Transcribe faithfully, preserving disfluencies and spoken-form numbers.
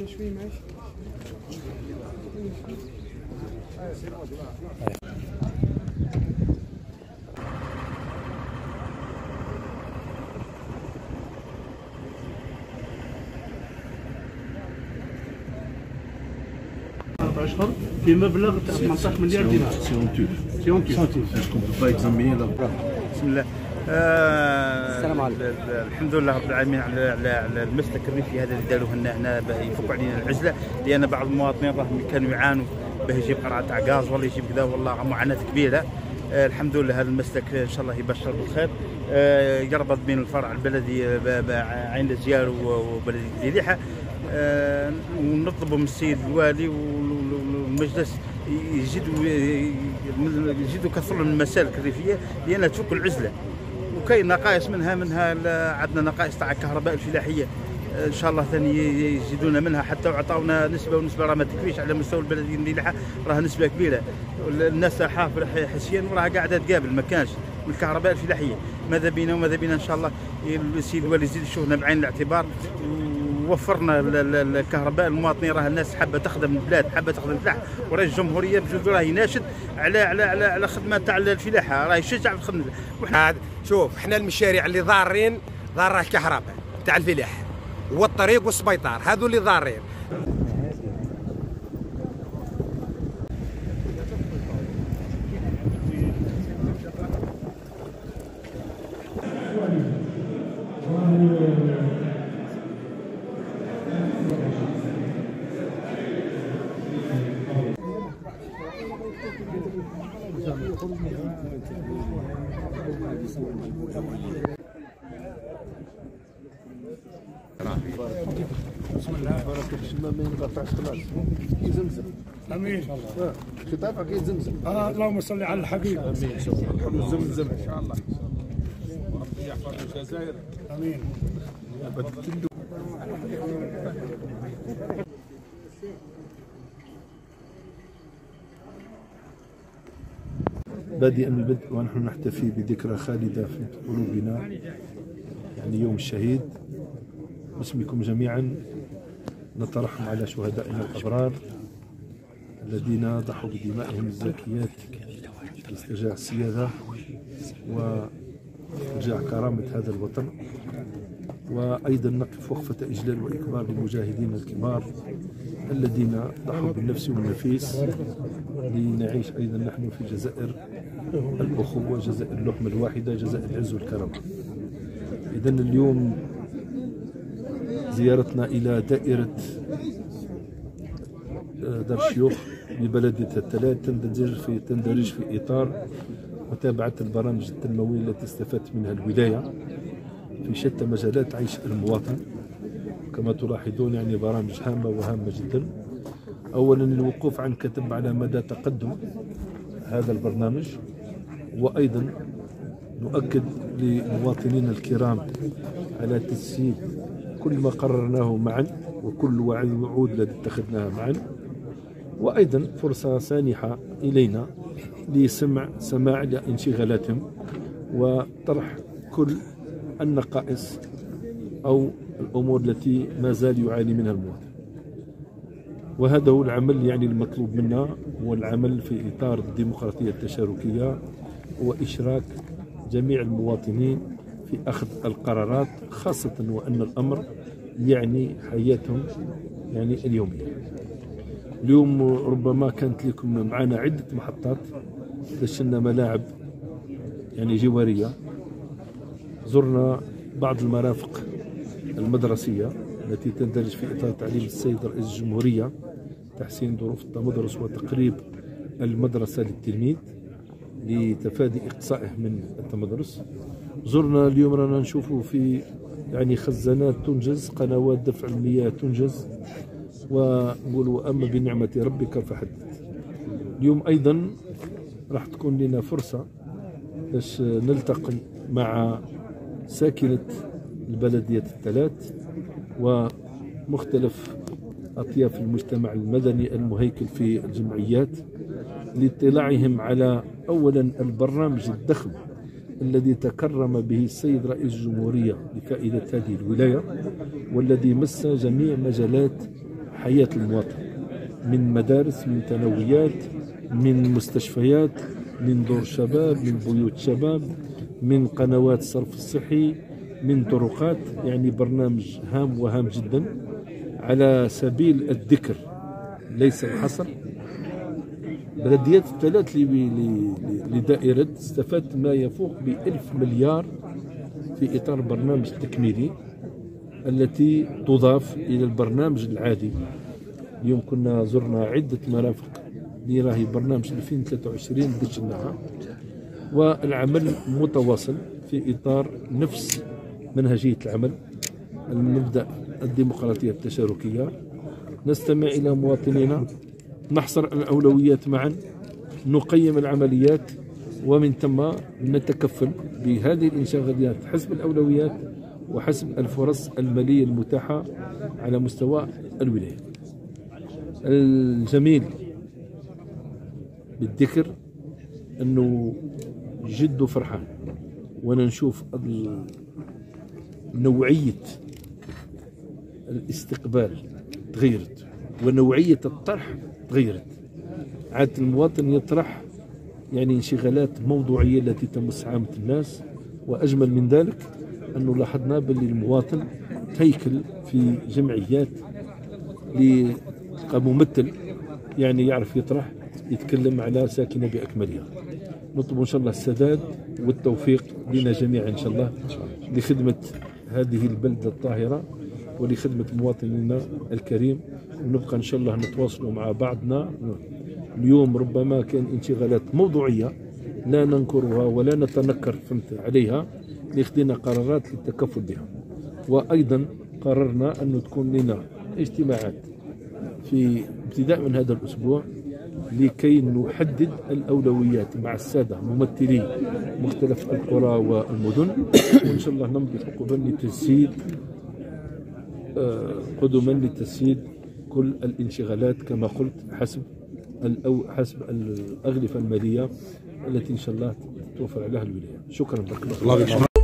شوي ماشي. أربع أشهر في مبلغ ثمانية عشر مليار دينار. سيونتيف سيونتيف بسم الله. آه السلام عليكم. الحمد لله رب العالمين على على على المسلك الريفي هذا اللي داروه لنا هنا باه يفكوا علينا العزله، لان بعض المواطنين راهم كانوا يعانوا باه يجيب قرعه تاع غاز ولا يجيب كذا، والله معاناه كبيره. آه الحمد لله هذا المسلك ان شاء الله يبشر بالخير. آه يربط بين الفرع البلدي عين الزيار وبلديه ديليحه. آه ونطلبوا من السيد الوالي والمجلس يزيدوا يزيدوا يكثروا من المسالك الريفيه لان تفك العزله، وكاين نقائص منها منها عندنا نقائص تاع الكهرباء الفلاحيه ان شاء الله ثاني يزيدونا منها، حتى وعطاونا نسبه، والنسبه راه ما تكفيش على مستوى البلديه المليحه، راه نسبه كبيره. الناس حافره حسيا وراها قاعده تقابل ما كانش من الكهرباء الفلاحيه. ماذا بينا وماذا بينا ان شاء الله السيد الوالي يزيد يشوفنا بعين الاعتبار، وفرنا الكهرباء. المواطنين راه الناس حابه تخدم البلاد، حابه تخدم الفلاحه، وراه الجمهوريه بجوج راه يناشد على على على على خدمه تاع الفلاحه، راه يشجع في الخدمه. وحنا شوف احنا المشاريع اللي ضارين ضاره الكهرباء تاع الفلاحه والطريق والسبيطار، هذو اللي ضارين. بسم الله بارك الله ما ينقطعش خلاص. زمزم امين. اه خطابها كاين زمزم. آه اللهم صل على الحبيب. امين. زمزم ان شاء الله. وربي يحفظ الجزائر. امين. بادئا البدء ونحن نحتفي بذكرى خالدة في قلوبنا، يعني يوم الشهيد. باسمكم جميعا نترحم على شهدائنا الأبرار الذين ضحوا بدمائهم الزاكيات لاسترجاع السيادة وإرجاع كرامة هذا الوطن، وأيضا نقف وقفة إجلال وإكبار للمجاهدين الكبار الذين ضحوا بالنفس والنفيس لنعيش أيضا نحن في جزائر الأخوة، جزائر اللحمة الواحدة، جزائر العز والكرم. إذن اليوم زيارتنا إلى دائرة دار الشيوخ ببلدية الثلاث تندرج في تندرج في إطار متابعة البرامج التنموية التي استفادت منها الولاية في شتى مجالات عيش المواطن. كما تلاحظون يعني برامج هامة وهامة جدا. أولا الوقوف عن كتب على مدى تقدم هذا البرنامج، وأيضا نؤكد لمواطنينا الكرام على تسهيل كل ما قررناه معا وكل وعود التي اتخذناها معا، وأيضا فرصة سانحة إلينا لسمع سماع لانشغالاتهم وطرح كل النقائص أو الأمور التي ما زال يعاني منها المواطن. وهذا هو العمل يعني المطلوب منا، هو العمل في إطار الديمقراطية التشاركية وإشراك جميع المواطنين في أخذ القرارات، خاصة وأن الأمر يعني حياتهم يعني اليومية. اليوم ربما كانت لكم معنا عدة محطات، دشنا ملاعب يعني جوارية، زرنا بعض المرافق المدرسية التي تندرج في إطار تعليم السيد رئيس الجمهورية، تحسين ظروف التمدرس وتقريب المدرسة للتلميذ لتفادي إقصائه من التمدرس. زرنا اليوم رانا نشوفوا في يعني خزانات تنجز، قنوات دفع المياه تنجز، ونقولوا أما بنعمة ربك فحدث. اليوم أيضا راح تكون لنا فرصة باش نلتقي مع ساكنة البلدية الثلاث ومختلف أطياف المجتمع المدني المهيكل في الجمعيات، لاطلاعهم على أولا البرنامج الضخم الذي تكرم به السيد رئيس الجمهورية لفائدة هذه الولاية، والذي مس جميع مجالات حياة المواطن، من مدارس، من ثانويات، من مستشفيات، من دور شباب، من بيوت شباب، من قنوات الصرف الصحي، من طرقات. يعني برنامج هام وهام جدا. على سبيل الذكر ليس الحصر، بلديات الثلاث لدائرة استفادت ما يفوق بألف مليار في إطار برنامج التكميلي التي تضاف إلى البرنامج العادي. اليوم كنا زرنا عدة مرافق اللي راهي برنامج ألفين وثلاثة وعشرين دشناها، والعمل متواصل في إطار نفس منهجية العمل، المبدأ الديمقراطية التشاركية. نستمع إلى مواطنينا، نحصر الأولويات معا، نقيم العمليات، ومن ثم نتكفل بهذه الانشغالات حسب الأولويات وحسب الفرص المالية المتاحة على مستوى الولاية. الجميل بالذكر أنه جد فرحان وانا نشوف نوعية الاستقبال تغيرت ونوعية الطرح تغيرت. عاد المواطن يطرح يعني انشغالات موضوعية التي تمس عامة الناس، وأجمل من ذلك أنه لاحظنا باللي المواطن تيكل في جمعيات لقى ممثل يعني يعرف يطرح يتكلم على ساكنة بأكملها. نطلب إن شاء الله السداد والتوفيق لنا جميعا إن شاء الله لخدمة هذه البلدة الطاهرة ولخدمة مواطننا الكريم، ونبقى إن شاء الله نتواصلوا مع بعضنا. اليوم ربما كان انشغالات موضوعية لا ننكرها ولا نتنكر فهمت عليها، لخدينا قرارات للتكفل بها. وأيضا قررنا أن تكون لنا اجتماعات في ابتداء من هذا الأسبوع لكي نحدد الأولويات مع السادة ممثلي مختلف القرى والمدن، وإن شاء الله نمضي قدما لتجسيد قدما لتجسيد كل الانشغالات كما قلت حسب الأو حسب الأغلفة المالية التي إن شاء الله توفر عليها الولاية. شكرا لك.